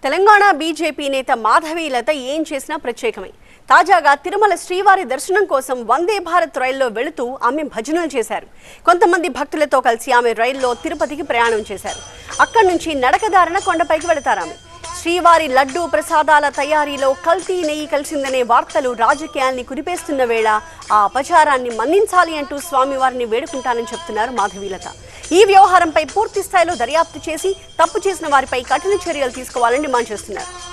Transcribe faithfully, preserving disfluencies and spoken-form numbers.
Telangana BJP నేత మాధవీలత ఏం చేసినా ప్రత్యేకమే. తాజాగా తిరుమల శ్రీవారి దర్శనం కోసం వందే భారత్ రైల్లో వెళుతూ ఆమె భజనలు చేశారు. కొంతమంది భక్తులతో కలిసి ఆమె రైల్లో తిరుపతికి ప్రయాణం చేశారు. అక్కడి నుంచి నడకదారిన కొండపైకి వెళతారు. ఆమె శ్రీవారి లడ్డూ ప్రసాదాల తయారీలో కల్తీ నెయ్యి కలిసిందనే వార్తలు రాజకీయాల్ని కురిపేస్తున్న వేళ ఆ అపచారాన్ని మన్నించాలి అంటూ స్వామివారిని వేడుకుంటానని చెప్తున్నారు మాధవీలత. ఈ వ్యవహారంపై పూర్తి స్థాయిలో దర్యాప్తు చేసి తప్పు చేసిన వారిపై కఠిన చర్యలు తీసుకోవాలని డిమాండ్ చేస్తున్నారు.